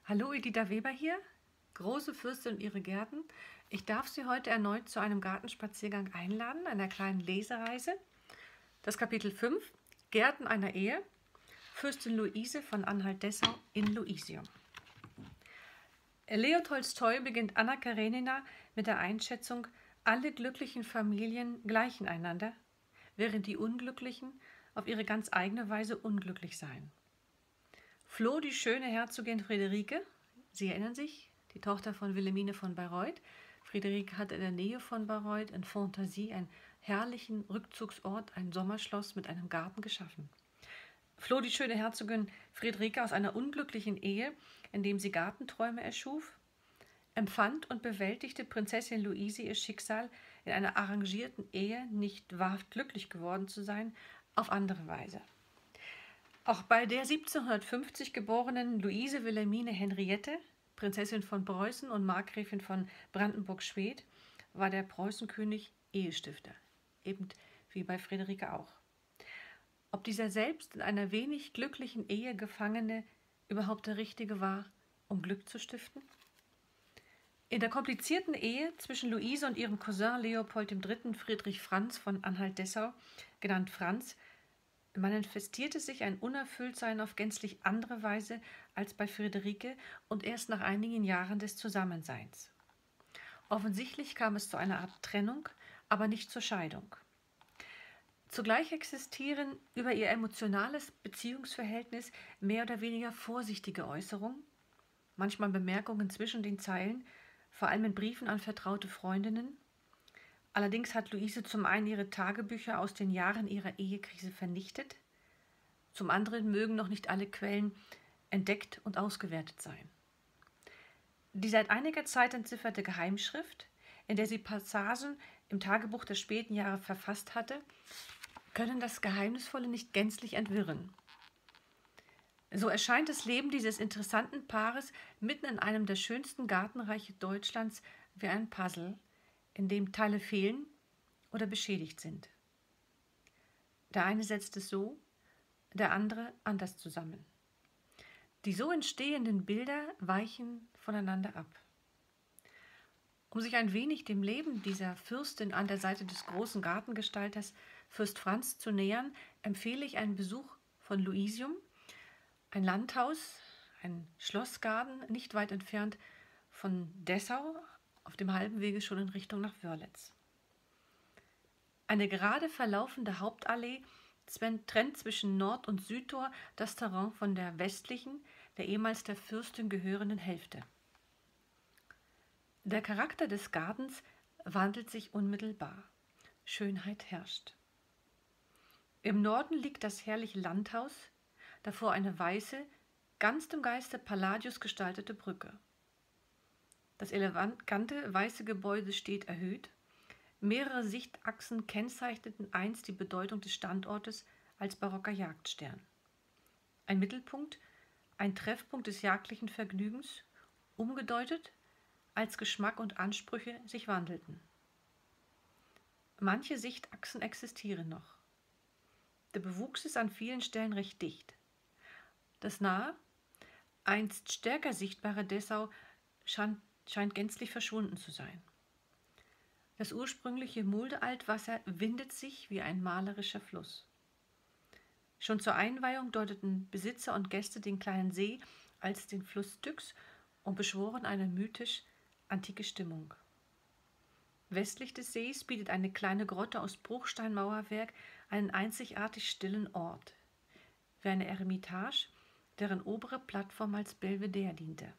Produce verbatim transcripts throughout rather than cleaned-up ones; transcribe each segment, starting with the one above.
Hallo, Editha Weber hier, große Fürstin und ihre Gärten. Ich darf Sie heute erneut zu einem Gartenspaziergang einladen, einer kleinen Lesereise. Das Kapitel fünf, Gärten einer Ehe, Fürstin Luise von Anhalt-Dessau in Luisium. Leo Tolstoi beginnt Anna Karenina mit der Einschätzung, alle glücklichen Familien gleichen einander, während die Unglücklichen auf ihre ganz eigene Weise unglücklich seien. Floh, die schöne Herzogin Friederike, Sie erinnern sich, die Tochter von Wilhelmine von Bayreuth. Friederike hatte in der Nähe von Bayreuth in Fontainebleau einen herrlichen Rückzugsort, ein Sommerschloss mit einem Garten geschaffen. Floh, die schöne Herzogin Friederike aus einer unglücklichen Ehe, in dem sie Gartenträume erschuf, empfand und bewältigte Prinzessin Luise ihr Schicksal, in einer arrangierten Ehe nicht wahrhaft glücklich geworden zu sein, auf andere Weise. Auch bei der siebzehnhundertfünfzig geborenen Luise Wilhelmine Henriette, Prinzessin von Preußen und Markgräfin von Brandenburg-Schwedt, war der Preußenkönig Ehestifter, eben wie bei Friederike auch. Ob dieser selbst in einer wenig glücklichen Ehe Gefangene überhaupt der Richtige war, um Glück zu stiften? In der komplizierten Ehe zwischen Luise und ihrem Cousin Leopold der Dritte Friedrich Franz von Anhalt-Dessau, genannt Franz, manifestierte sich ein Unerfülltsein auf gänzlich andere Weise als bei Friederike und erst nach einigen Jahren des Zusammenseins. Offensichtlich kam es zu einer Art Trennung, aber nicht zur Scheidung. Zugleich existieren über ihr emotionales Beziehungsverhältnis mehr oder weniger vorsichtige Äußerungen, manchmal Bemerkungen zwischen den Zeilen, vor allem in Briefen an vertraute Freundinnen. Allerdings hat Luise zum einen ihre Tagebücher aus den Jahren ihrer Ehekrise vernichtet, zum anderen mögen noch nicht alle Quellen entdeckt und ausgewertet sein. Die seit einiger Zeit entzifferte Geheimschrift, in der sie Passagen im Tagebuch der späten Jahre verfasst hatte, können das Geheimnisvolle nicht gänzlich entwirren. So erscheint das Leben dieses interessanten Paares mitten in einem der schönsten Gartenreiche Deutschlands wie ein Puzzle, in dem Teile fehlen oder beschädigt sind. Der eine setzt es so, der andere anders zusammen. Die so entstehenden Bilder weichen voneinander ab. Um sich ein wenig dem Leben dieser Fürstin an der Seite des großen Gartengestalters Fürst Franz zu nähern, empfehle ich einen Besuch von Luisium, ein Landhaus, ein Schlossgarten, nicht weit entfernt von Dessau, auf dem halben Wege schon in Richtung nach Wörlitz. Eine gerade verlaufende Hauptallee trennt zwischen Nord- und Südtor das Terrain von der westlichen, der ehemals der Fürstin gehörenden Hälfte. Der Charakter des Gartens wandelt sich unmittelbar. Schönheit herrscht. Im Norden liegt das herrliche Landhaus, davor eine weiße, ganz im Geiste Palladius gestaltete Brücke. Das elegante weiße Gebäude steht erhöht. Mehrere Sichtachsen kennzeichneten einst die Bedeutung des Standortes als barocker Jagdstern. Ein Mittelpunkt, ein Treffpunkt des jagdlichen Vergnügens, umgedeutet, als Geschmack und Ansprüche sich wandelten. Manche Sichtachsen existieren noch. Der Bewuchs ist an vielen Stellen recht dicht. Das nahe, einst stärker sichtbare Dessau scheint, scheint gänzlich verschwunden zu sein. Das ursprüngliche Muldealtwasser windet sich wie ein malerischer Fluss. Schon zur Einweihung deuteten Besitzer und Gäste den kleinen See als den Fluss Styx und beschworen eine mythisch antike Stimmung. Westlich des Sees bietet eine kleine Grotte aus Bruchsteinmauerwerk einen einzigartig stillen Ort, wie eine Eremitage, deren obere Plattform als Belvedere diente.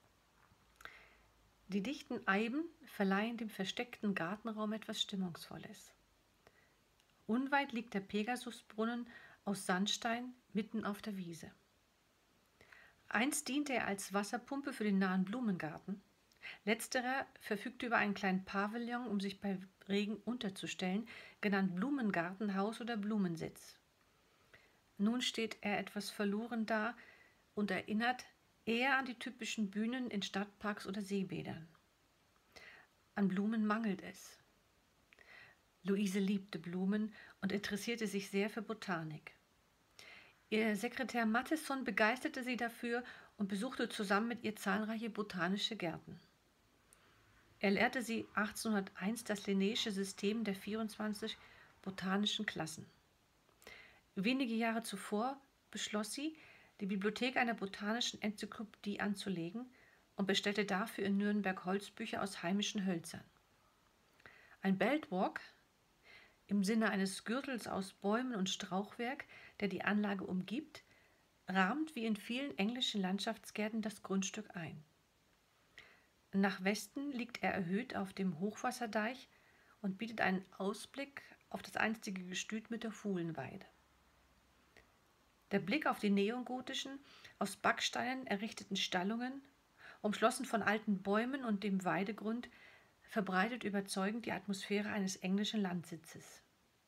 Die dichten Eiben verleihen dem versteckten Gartenraum etwas Stimmungsvolles. Unweit liegt der Pegasusbrunnen aus Sandstein mitten auf der Wiese. Einst diente er als Wasserpumpe für den nahen Blumengarten. Letzterer verfügte über einen kleinen Pavillon, um sich bei Regen unterzustellen, genannt Blumengartenhaus oder Blumensitz. Nun steht er etwas verloren da und erinnert eher an die typischen Bühnen in Stadtparks oder Seebädern. An Blumen mangelt es. Luise liebte Blumen und interessierte sich sehr für Botanik. Ihr Sekretär Matthisson begeisterte sie dafür und besuchte zusammen mit ihr zahlreiche botanische Gärten. Er lehrte sie achtzehnhunderteins das Linnaeusche System der vierundzwanzig botanischen Klassen. Wenige Jahre zuvor beschloss sie, die Bibliothek einer botanischen Enzyklopädie anzulegen und bestellte dafür in Nürnberg Holzbücher aus heimischen Hölzern. Ein Beltwalk im Sinne eines Gürtels aus Bäumen und Strauchwerk, der die Anlage umgibt, rahmt wie in vielen englischen Landschaftsgärten das Grundstück ein. Nach Westen liegt er erhöht auf dem Hochwasserdeich und bietet einen Ausblick auf das einstige Gestüt mit der Fuhlenweide. Der Blick auf die neogotischen, aus Backsteinen errichteten Stallungen, umschlossen von alten Bäumen und dem Weidegrund, verbreitet überzeugend die Atmosphäre eines englischen Landsitzes.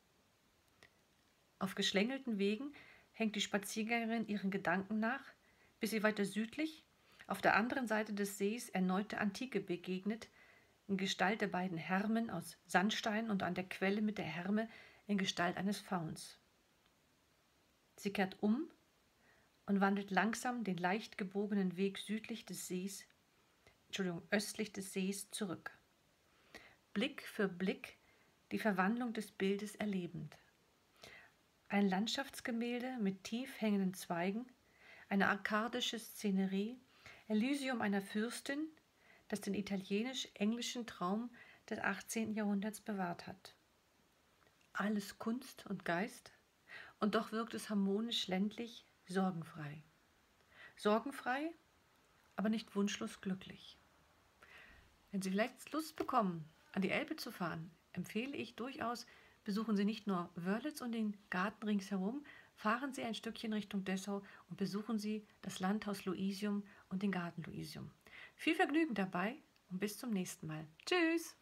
Auf geschlängelten Wegen hängt die Spaziergängerin ihren Gedanken nach, bis sie weiter südlich, auf der anderen Seite des Sees, erneut der Antike begegnet, in Gestalt der beiden Hermen aus Sandstein und an der Quelle mit der Herme in Gestalt eines Fauns. Sie kehrt um und wandelt langsam den leicht gebogenen Weg südlich des Sees, Entschuldigung, östlich des Sees zurück. Blick für Blick die Verwandlung des Bildes erlebend. Ein Landschaftsgemälde mit tief hängenden Zweigen, eine arkadische Szenerie, Elysium einer Fürstin, das den italienisch-englischen Traum des achtzehnten Jahrhunderts bewahrt hat. Alles Kunst und Geist, und doch wirkt es harmonisch ländlich, sorgenfrei. Sorgenfrei, aber nicht wunschlos glücklich. Wenn Sie vielleicht Lust bekommen, an die Elbe zu fahren, empfehle ich durchaus, besuchen Sie nicht nur Wörlitz und den Garten ringsherum, fahren Sie ein Stückchen Richtung Dessau und besuchen Sie das Landhaus Luisium und den Garten Luisium. Viel Vergnügen dabei und bis zum nächsten Mal. Tschüss!